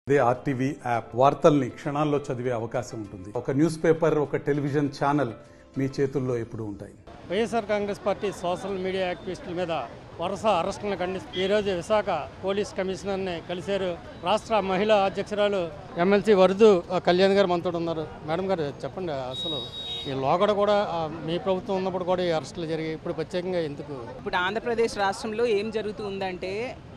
ఇదే RTV app వార్తల్ని క్షణాల్లో చదివే అవకాశం ఉంటుంది. ఒక న్యూస్ పేపర్, ఒక టెలివిజన్ ఛానల్ మీ చేతుల్లో ఎప్పుడూ ఉంటాయి. YSR Congress party social media యాక్టివిస్టుల మీద వరుస అరెస్టులను ఖండిస్తూ ఈరోజు విశాఖ పోలీస్ కమిషనర్ని కలిశారు. రాష్ట్ర మహిళా అధ్యక్షురాలు ఎమ్మెల్సీ వరదు కళ్యాణ్ గారు మనతో ఉన్నారు. మేడం గారు చెప్పండి, అసలు ఈ లోగడ కూడా మీ ప్రభుత్వం ఉన్నప్పుడు కూడా ఈ అరెస్టులు జరిగాయి, ఇప్పుడు ప్రత్యేకంగా ఎందుకు? ఇప్పుడు ఆంధ్రప్రదేశ్ రాష్ట్రంలో ఏం జరుగుతుందంటే,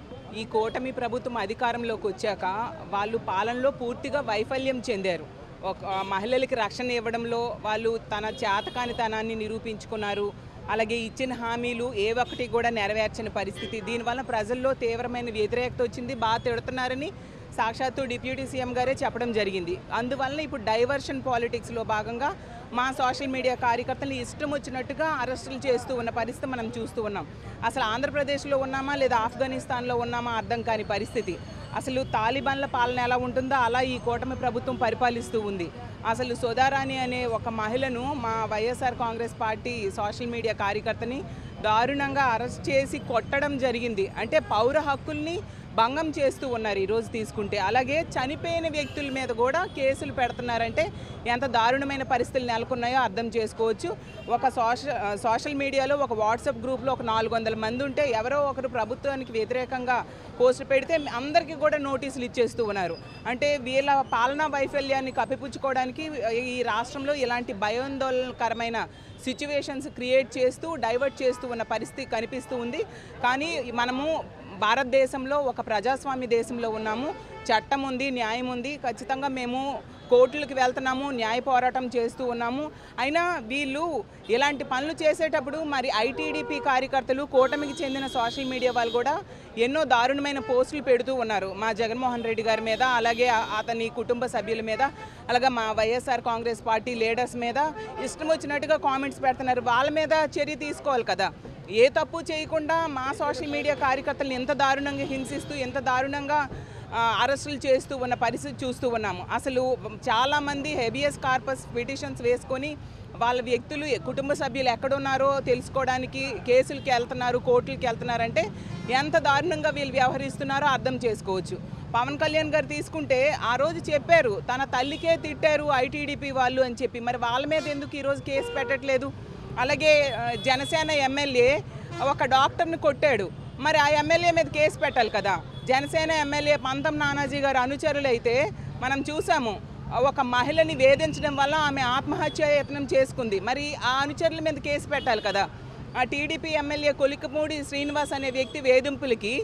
ఈ కూటమి ప్రభుత్వం అధికారంలోకి వచ్చాక వాళ్ళు పాలనలో పూర్తిగా వైఫల్యం చెందారు. ఒక మహిళలకి రక్షణ ఇవ్వడంలో వాళ్ళు తన చేతకానితనాన్ని నిరూపించుకున్నారు. అలాగే ఇచ్చిన హామీలు ఏ ఒక్కటి కూడా నెరవేర్చని పరిస్థితి. దీనివల్ల ప్రజల్లో తీవ్రమైన వ్యతిరేకత వచ్చింది. బాగా తిడుతున్నారని సాక్షాత్తు డిప్యూటీ సీఎం గారే చెప్పడం జరిగింది. అందువల్ల ఇప్పుడు డైవర్షన్ పాలిటిక్స్లో భాగంగా మా సోషల్ మీడియా కార్యకర్తలు ఇష్టం వచ్చినట్టుగా అరెస్టులు చేస్తూ ఉన్న పరిస్థితి మనం చూస్తూ ఉన్నాం. అసలు ఆంధ్రప్రదేశ్లో ఉన్నామా లేదా ఆఫ్ఘనిస్తాన్లో ఉన్నామా అర్థం కాని పరిస్థితి. అసలు తాలిబాన్ల పాలన ఎలా ఉంటుందో అలా ఈ కూటమి ప్రభుత్వం పరిపాలిస్తూ ఉంది. అసలు సోదారాణి అనే ఒక మహిళను మా YSR Congress party social media కార్యకర్తని దారుణంగా అరెస్ట్ చేసి కొట్టడం జరిగింది. అంటే పౌర హక్కుల్ని భంగం చేస్తూ ఉన్నారు ఈరోజు తీసుకుంటే. అలాగే చనిపోయిన వ్యక్తుల మీద కూడా కేసులు పెడుతున్నారంటే ఎంత దారుణమైన పరిస్థితులు నెలకొన్నాయో అర్థం చేసుకోవచ్చు. ఒక సోషల్ మీడియాలో ఒక వాట్సాప్ గ్రూప్లో ఒక 400 మంది ఉంటే ఎవరో ఒకరు ప్రభుత్వానికి వ్యతిరేకంగా పోస్ట్ పెడితే అందరికీ కూడా నోటీసులు ఇచ్చేస్తూ ఉన్నారు. అంటే వీళ్ళ పాలనా వైఫల్యాన్ని కప్పిపుచ్చుకోవడానికి ఈ రాష్ట్రంలో ఇలాంటి భయాందోళనకరమైన సిచ్యువేషన్స్ క్రియేట్ చేస్తూ డైవర్ట్ చేస్తూ ఉన్న పరిస్థితి కనిపిస్తూ ఉంది. కానీ మనము భారతదేశంలో ఒక ప్రజాస్వామ్య దేశంలో ఉన్నాము. చట్టం ఉంది, న్యాయం ఉంది. ఖచ్చితంగా మేము కోర్టులకు వెళ్తున్నాము, న్యాయ పోరాటం చేస్తూ ఉన్నాము. అయినా వీళ్ళు ఇలాంటి పనులు చేసేటప్పుడు మరి ఐటీడీపీ కార్యకర్తలు, కూటమికి చెందిన సోషల్ మీడియా వాళ్ళు కూడా ఎన్నో దారుణమైన పోస్టులు పెడుతూ ఉన్నారు మా జగన్మోహన్ రెడ్డి గారి మీద, అలాగే అతని కుటుంబ సభ్యుల మీద, అలాగే మా వైఎస్ఆర్ కాంగ్రెస్ పార్టీ లీడర్స్ మీద ఇష్టం వచ్చినట్టుగా కామెంట్స్ పెడుతున్నారు. వాళ్ళ మీద చర్య తీసుకోవాలి కదా. ఏ తప్పు చేయకుండా మా సోషల్ మీడియా కార్యకర్తలను ఎంత దారుణంగా హింసిస్తూ, ఎంత దారుణంగా అరెస్టులు చేస్తూ ఉన్న పరిస్థితి చూస్తూ ఉన్నాము. అసలు చాలామంది హెబియస్ కార్పస్ పిటిషన్స్ వేసుకొని వాళ్ళ వ్యక్తులు, కుటుంబ సభ్యులు ఎక్కడున్నారో తెలుసుకోవడానికి కేసులకి వెళ్తున్నారు, కోర్టులకి వెళ్తున్నారంటే ఎంత దారుణంగా వీళ్ళు వ్యవహరిస్తున్నారో అర్థం చేసుకోవచ్చు. పవన్ కళ్యాణ్ గారు తీసుకుంటే ఆ రోజు చెప్పారు తన తల్లికే తిట్టారు ఐటీడీపీ వాళ్ళు అని చెప్పి, మరి వాళ్ళ మీద ఎందుకు ఈరోజు కేసు పెట్టట్లేదు? అలాగే జనసేన ఎమ్మెల్యే ఒక డాక్టర్ని కొట్టాడు, మరి ఆ ఎమ్మెల్యే మీద కేసు పెట్టాలి కదా. జనసేన ఎమ్మెల్యే పంతం నానాజీ గారు అనుచరులు అయితే మనం చూసాము, ఒక మహిళని వేధించడం వల్ల ఆమె ఆత్మహత్య యత్నం చేసుకుంది. మరి ఆ అనుచరుల మీద కేసు పెట్టాలి కదా. ఆ టీడీపీ ఎమ్మెల్యే కొలికపూడి శ్రీనివాస్ అనే వ్యక్తి వేధింపులకి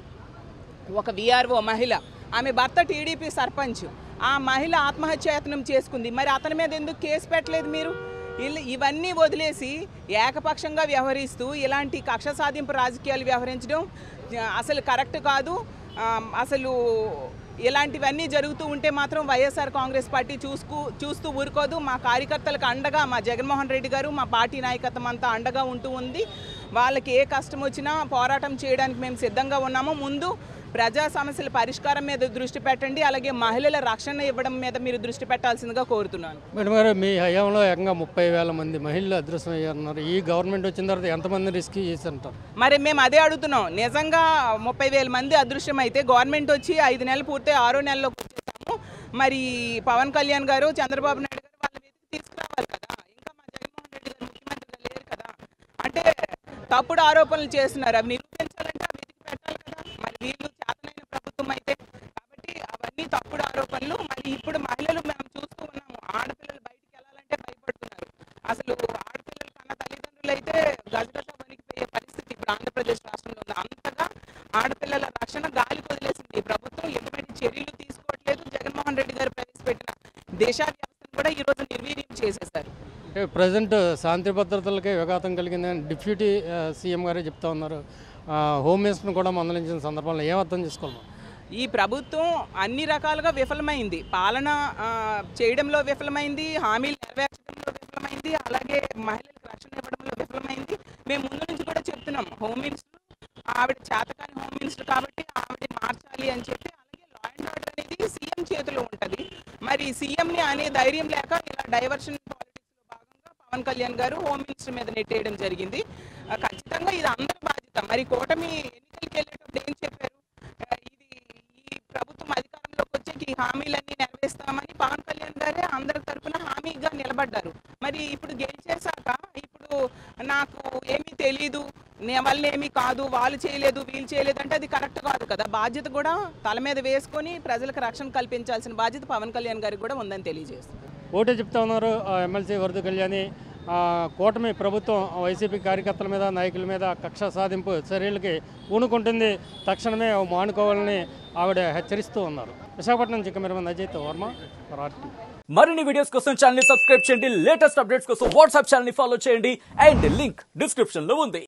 ఒక వీఆర్ఓ మహిళ, ఆమె భర్త టీడీపీ సర్పంచ్, ఆ మహిళ ఆత్మహత్య యత్నం చేసుకుంది. మరి అతని మీద ఎందుకు కేసు పెట్టలేదు మీరు? ఇవన్నీ వదిలేసి ఏకపక్షంగా వ్యవహరిస్తూ ఇలాంటి కక్ష సాధింపు రాజకీయాలు వ్యవహరించడం అసలు కరెక్ట్ కాదు. అసలు ఇలాంటివన్నీ జరుగుతూ ఉంటే మాత్రం వైఎస్ఆర్ కాంగ్రెస్ పార్టీ చూస్తూ ఊరుకోదు. మా కార్యకర్తలకు అండగా మా జగన్మోహన్ రెడ్డి గారు, మా పార్టీ నాయకత్వం అంతా అండగా ఉంటూ ఉంది. వాళ్ళకి ఏ కష్టం వచ్చినా పోరాటం చేయడానికి మేము సిద్ధంగా ఉన్నాము. ముందు ప్రజా సమస్యల పరిష్కారం మీద దృష్టి పెట్టండి, అలాగే మహిళల రక్షణ ఇవ్వడం మీద మీరు దృష్టి పెట్టాల్సిందిగా కోరుతున్నాను. మేడం గారు, మీ హయాంలో ఏకంగా 30,000 మంది మహిళలు అదృశ్యం అయ్యారన్నారు. ఈ గవర్నమెంట్ వచ్చిన తర్వాత ఎంతమంది రిస్క్ చేశారంటారు? మరి మేము అదే అడుగుతున్నాం. నిజంగా 30,000 మంది అదృశ్యం అయితే గవర్నమెంట్ వచ్చి 5 నెలలు పూర్తి 6వ నెలలోకి వచ్చేసాము. మరి పవన్ కళ్యాణ్ గారు, చంద్రబాబు నాయుడు గారు వాళ్ళ వెతికి తీసుకురావాలి కదా. ఇంకా మా జగన్మోహన్ రెడ్డి గారు ముఖ్యమంత్రిగా లేరు కదా. అంటే తప్పుడు ఆరోపణలు చేస్తున్నారు, అవి నిరూపించాలంటే అవి వెతికి పెట్టాలి కదా. మరి వీళ్ళు చేతనైన ప్రభుత్వం అయితే కాబట్టి అవన్నీ తప్పుడు ఆరోపణలు. మరి ఇప్పుడు మహిళలు మనం చూస్తూ ఉన్నాము, ఆడపిల్లలు బయటికి వెళ్ళాలంటే భయపడుతున్నారు. అసలు ఆడపిల్లలు కన్న తల్లిదండ్రులు అయితే గజగజ వణికిపోయే పరిస్థితి ఇప్పుడు ఆంధ్రప్రదేశ్ రాష్ట్రంలో ఉంది. అంతగా ఆడపిల్లల రక్షణ గాలి వదిలేసింది ఈ ప్రభుత్వం. ఎటువంటి చర్యలు తీసుకోవట్లేదు. జగన్మోహన్ రెడ్డి గారు ప్రవేశపెట్టిన దేశ వ్యవస్థను కూడా ఈరోజు నిర్వీర్యం చేసేశారు. అంటే ప్రజెంట్ శాంతి భద్రతలకే విఘాతం కలిగిందని డిప్యూటీ సీఎం గారే చెప్తా ఉన్నారు. హోమ్ మినిస్టర్ని కూడా మందలించిన సందర్భంలో ఏం అర్థం చేసుకోవాలి? ఈ ప్రభుత్వం అన్ని రకాలుగా విఫలమైంది. పాలన చేయడంలో విఫలమైంది, హామీలు నెరవేర్చడంలో విఫలమైంది, అలాగే మహిళలకు రక్షణ ఇవ్వడంలో విఫలమైంది. మేము ముందు నుంచి కూడా చెప్తున్నాం, హోమ్ మినిస్టర్ ఆవిడ చేతకాని హోమ్ మినిస్టర్ కాబట్టి ఆవిడ మార్చాలి అని చెప్పి. అలాగే లా అండ్ ఆర్డర్ అనేది సీఎం చేతిలో ఉంటుంది. మరి సీఎంని అనే ధైర్యం లేక ఇలా డైవర్షన్ పాలిటిక్స్లో భాగంగా పవన్ కళ్యాణ్ గారు హోమ్ మినిస్టర్ మీద నెట్టేయడం జరిగింది. ఖచ్చితంగా ఇది అందరి బాధ్యత. మరి కూటమి ఎన్నికలకు వెళ్ళేటప్పుడు ఏం చెప్పారు? ఈ ప్రభుత్వం అధికారంలోకి వచ్చే ఈ హామీలన్నీ నెరవేరుస్తామని పవన్ కళ్యాణ్ గారే అందరి తరపున హామీగా నిలబడ్డారు. మరి ఇప్పుడు గెలిచేశాక ఇప్పుడు నాకు ఏమీ తెలీదు, వల్ల ఏమీ కాదు, వాళ్ళు చేయలేదు వీళ్ళు చేయలేదు అంటే అది కరెక్ట్ కాదు కదా. బాధ్యత కూడా తల మీద వేసుకొని ప్రజలకు రక్షణ కల్పించాల్సిన బాధ్యత పవన్ కళ్యాణ్ గారికి కూడా ఉందని తెలియజేస్తుంది. ఓటే చెప్తా ఉన్నారు ఎమ్మెల్సీ వరద కళ్యాణి. కూటమి ప్రభుత్వం వైసీపీ కార్యకర్తల మీద నాయకుల మీద కక్ష సాధింపు చర్యలకి పూనుకుంటుంది, తక్షణమే మానుకోవాలని ఆవిడ హెచ్చరిస్తూ ఉన్నారు. విశాఖపట్నం నుంచి కెమెరామెన్ అజయ్ వర్మ, రాష్ట్రం. మరిన్ని వీడియోస్ కోసం ఛానల్ ని సబ్స్క్రైబ్ చేయండి, లేటెస్ట్ అప్డేట్స్ కోసం వాట్సాప్ ఛానల్ ని ఫాలో చేయండి అండ్ లింక్ డిస్క్రిప్షన్ లో ఉంది.